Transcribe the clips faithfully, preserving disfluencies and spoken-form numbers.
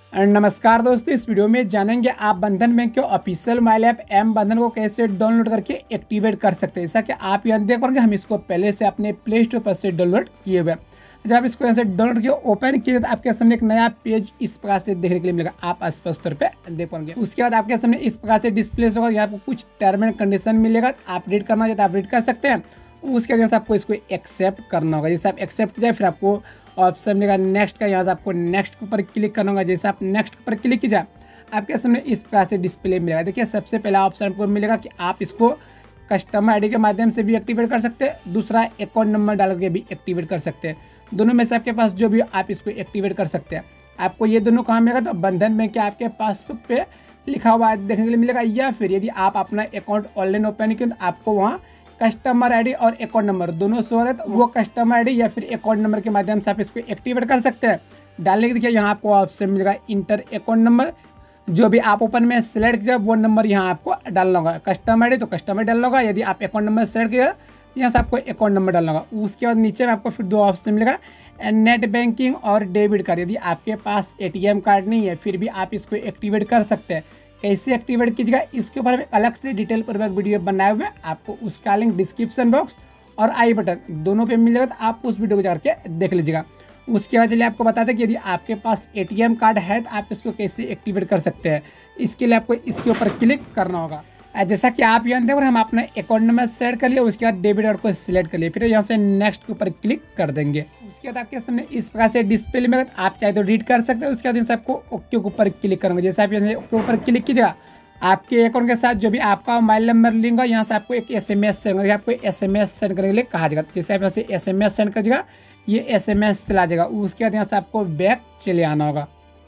नमस्कार दोस्तों, इस वीडियो में जानेंगे आप बंधन बैंक के ऑफिशियल मोबाइल ऐप एम बंधन को कैसे डाउनलोड करके एक्टिवेट कर सकते हैं। जैसा कि आप यहाँ देख पाएंगे, हम इसको पहले से अपने प्ले स्टोर पर से डाउनलोड किए हुए हैं। जब आप इसको यहाँ से डाउनलोड करके ओपन किए तो आपके सामने एक नया पेज इस प्रकार से देखने के लिए मिलेगा। आप स्पष्ट तौर पे देख पाएंगे। उसके बाद आपके सामने इस प्रकार से डिस्प्ले होगा। यहाँ आपको कुछ टर्म एंड कंडीशन मिलेगा। आप रीड करना चाहते आप रीड कर सकते हैं। उसके बाद आपको इसको एक्सेप्ट करना होगा। जैसे आप एक्सेप्ट किया फिर आपको ऑप्शन मिलेगा नेक्स्ट का। यहाँ से आपको नेक्स्ट के ऊपर क्लिक करना होगा। जैसे आप नेक्स्ट के ऊपर क्लिक कीजिए आपके सामने इस प्रकार से डिस्प्ले मिलेगा। देखिए, सबसे पहला ऑप्शन आपको मिलेगा कि आप इसको कस्टमर आईडी के माध्यम से भी एक्टिवेट कर सकते हैं। दूसरा अकाउंट नंबर डाल के भी एक्टिवेट कर सकते हैं। दोनों में से आपके पास जो भी आप इसको एक्टिवेट कर सकते हैं। आपको ये दोनों कहाँ मिलेगा तो बंधन बैंक के आपके पासबुक पे लिखा हुआ देखने के लिए मिलेगा। या फिर यदि आप अपना अकाउंट ऑनलाइन ओपन किए तो आपको वहाँ कस्टमर आईडी और अकाउंट नंबर दोनों शो होता है। तो वो कस्टमर आईडी या फिर अकाउंट नंबर के माध्यम से आप इसको एक्टिवेट कर सकते हैं। डालने के देखिए यहाँ आपको ऑप्शन मिलेगा इंटर अकाउंट नंबर। जो भी आप ओपन में सेलेक्ट किया वो नंबर यहाँ आपको डालना होगा। कस्टमर आईडी तो कस्टमर डालना होगा। यदि आप अकाउंट नंबर सेलेक्ट किया यहाँ से आपको अकाउंट नंबर डालना होगा। उसके बाद नीचे में आपको फिर दो ऑप्शन मिलेगा, नेट बैंकिंग और डेबिट कार्ड। यदि आपके पास एटीएम कार्ड नहीं है फिर भी आप इसको एक्टिवेट कर सकते हैं। कैसे एक्टिवेट कीजिएगा इसके ऊपर अलग से डिटेल पूर्वक वीडियो बनाए हुए, आपको उसका लिंक डिस्क्रिप्शन बॉक्स और आई बटन दोनों पे मिलेगा। तो आप उस वीडियो को जाकर देख लीजिएगा। उसके बाद चलिए आपको बताते हैं कि यदि आपके पास एटीएम कार्ड है तो आप इसको कैसे एक्टिवेट कर सकते हैं। इसके लिए आपको इसके ऊपर क्लिक करना होगा। जैसा कि आप यहाँ देख रहे हैं, हम अपना अकाउंट नंबर सेट कर लिया। उसके बाद डेबिट कार्ड को सिलेक्ट कर लिया। फिर यहाँ से नेक्स्ट के ऊपर क्लिक कर देंगे। उसके बाद आपके सामने इस प्रकार से डिस्प्ले में आप चाहे तो रीड कर सकते हैं। उसके बाद आपको ओके के ऊपर क्लिक करेंगे। जैसे आप यहाँ ओके ऊपर क्लिक कीजिएगा आपके अकाउंट के साथ जो भी आपका मोबाइल नंबर लिंक होगा यहाँ से आपको एक एस एम एस सेंड करेगा। आपको एस एम एस सेंड करने के लिए कहा जाएगा। जैसे आप यहाँ से एस एम एस सेंड कर दीजिएगा ये एस एम एस चला जाएगा। उसके बाद यहाँ से आपको बैक चले आना होगा।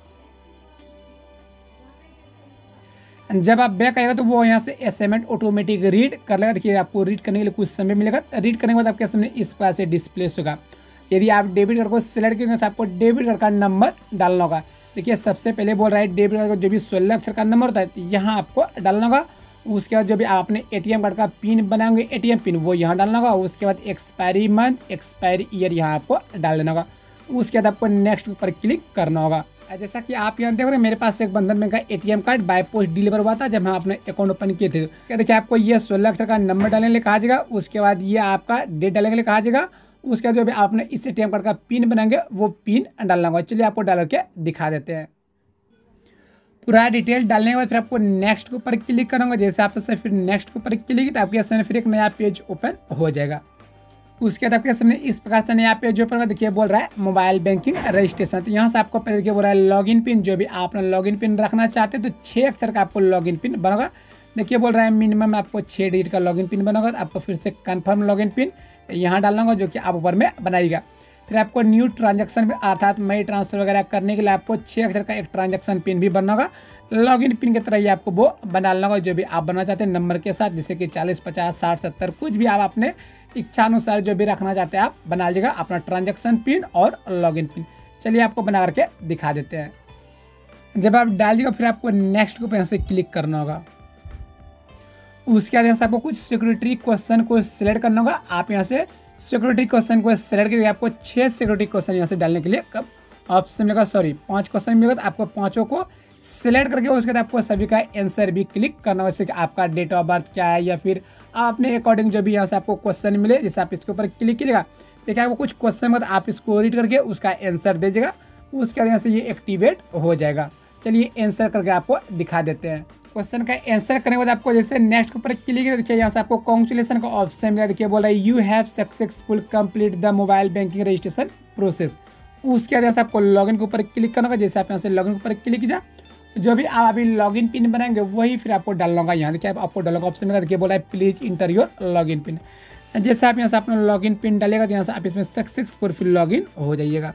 जब आप बैक आएगा तो वो यहाँ से एसएमएस ऑटोमेटिक रीड कर लेगा। देखिए, आपको रीड करने के लिए कुछ समय मिलेगा। रीड करने के बाद आपके सामने इस प्रकार से डिस्प्ले होगा। यदि आप डेबिट कार्ड को सिलेक्ट करेंगे तो आपको डेबिट कार्ड का नंबर डालना होगा। देखिए, सबसे पहले बोल रहा है डेबिट कार्ड का जो भी सोलह अक्षर का नंबर होता है तो यहाँ आपको डालना होगा। उसके बाद जो भी आप अपने एटीएम कार्ड का पिन बनाएंगे एटीएम पिन वो यहाँ डालना होगा। उसके बाद एक्सपायरी मंथ एक्सपायरी ईयर यहाँ आपको डाल देना होगा। उसके बाद आपको नेक्स्ट ऊपर क्लिक करना होगा। जैसा कि आप यहाँ देख रहे हैं, मेरे पास एक बंधन बैंक का ATM card by post deliver हुआ था जब हम अपने अकाउंट ओपन किए थे। क्या देखिए, आपको ये सोलह अक्षर का नंबर डालने के लिए कहा जाएगा। उसके बाद ये आपका डेट डालने के लिए कहा जाएगा। उसके बाद जो भी आपने इस एटीएम कार्ड का पिन बनाएंगे वो पिन डालना होगा। चलिए आपको डाल के दिखा देते हैं। पूरा डिटेल डालने के बाद फिर आपको नेक्स्ट के ऊपर क्लिक करूँगा। जैसे आप फिर नेक्स्ट के ऊपर क्लिक तो आपके सामने फिर एक नया पेज ओपन हो जाएगा। उसके बाद आपके सामने इस प्रकार से नया पेज ओपन देखिए बोल रहा है मोबाइल बैंकिंग रजिस्ट्रेशन। तो यहाँ से आपको पहले देखिए बोल रहा है लॉगिन पिन। जो भी आप लॉगिन पिन रखना चाहते हैं तो छः अक्षर का आपको लॉगिन पिन बनोगा। देखिए बोल रहा है मिनिमम आपको छः डिजिट का लॉगिन पिन बनोगा। तो आपको फिर से कंफर्म लॉगिन पिन यहाँ डालना होगा जो कि आप ऊपर में बनाइएगा। फिर आपको न्यू ट्रांजैक्शन अर्थात मनी ट्रांसफर वगैरह करने के लिए आपको छः अक्षर का एक ट्रांजैक्शन पिन भी बनना होगा। लॉगिन पिन की तरह ही आपको वो बनाना होगा जो भी आप बनना चाहते हैं नंबर के साथ, जैसे कि चालीस पचास साठ सत्तर कुछ भी आप अपने इच्छा अनुसार जो भी रखना चाहते हैं आप बना लीजिएगा अपना ट्रांजैक्शन पिन और लॉगिन पिन। चलिए आपको बना करके दिखा देते हैं। जब आप डालिएगा फिर आपको नेक्स्ट के ऊपर यहाँ से क्लिक करना होगा। उसके बाद यहाँ से आपको कुछ सिक्योरिटी क्वेश्चन को सिलेक्ट करना होगा। आप यहाँ से सिक्योरिटी क्वेश्चन को सिलेक्ट करके आपको छः सिक्योरिटी क्वेश्चन यहाँ से डालने के लिए कब ऑप्शन मिलेगा, सॉरी पाँच क्वेश्चन मिलेगा। तो आपको पाँचों को सिलेक्ट करके उसके बाद आपको सभी का आंसर भी क्लिक करना होगा। जैसे कि आपका डेट ऑफ बर्थ क्या है या फिर आप अपने अकॉर्डिंग जो भी यहाँ से आपको क्वेश्चन मिले जैसे आप इसके ऊपर क्लिक कीजिएगा। देखिए आपको कुछ क्वेश्चन मतलब आप इसको रीड करके उसका आंसर दीजिएगा। उसके बाद यहाँ से ये एक्टिवेट हो जाएगा। चलिए आंसर करके आपको दिखा देते हैं। क्वेश्चन का आंसर करने के बाद आपको जैसे नेक्स्ट के ऊपर क्लिक किया देखिए यहाँ से आपको कॉन्ग्रेचुलेशन का ऑप्शन मिला। देखिए बोला you have successful complete the mobile banking registration process. उसके बाद आपको लॉगिन के ऊपर क्लिक करना होगा। जैसे आप यहाँ से लॉगिन के ऊपर क्लिक कीजिए जो भी आप अभी लॉगिन पिन बनाएंगे वही फिर आपको डालना होगा। यहाँ देखिए आपको डालना ऑप्शन मिलेगा। देखिए बोला है please enter your login pin. जैसे आप यहाँ से अपना लॉगिन पिन डालेगा तो यहाँ से आप इसमें सक्सेसफुल फिर लॉगिन हो जाइएगा।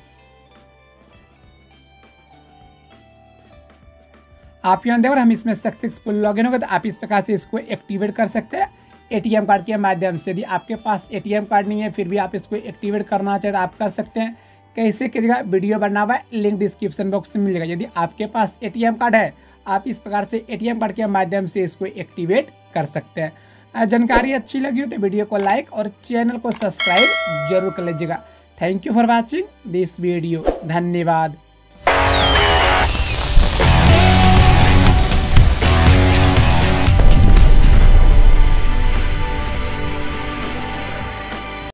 आप यहाँ देखो हम इसमें सक्सेसफुल लॉगिन होगा तो आप इस प्रकार से इसको एक्टिवेट कर सकते हैं एटीएम कार्ड के माध्यम से। यदि आपके पास एटीएम कार्ड नहीं है फिर भी आप इसको एक्टिवेट करना चाहते तो आप कर सकते हैं। कैसे कीजिएगा वीडियो बना हुआ है, लिंक डिस्क्रिप्शन बॉक्स में मिलेगा। यदि आपके पास एटीएम कार्ड है आप इस प्रकार से एटीएम कार्ड के माध्यम से इसको एक्टिवेट कर सकते हैं। जानकारी अच्छी लगी हो तो वीडियो को लाइक और चैनल को सब्सक्राइब जरूर कर लीजिएगा। Thank you for watching this video. धन्यवाद।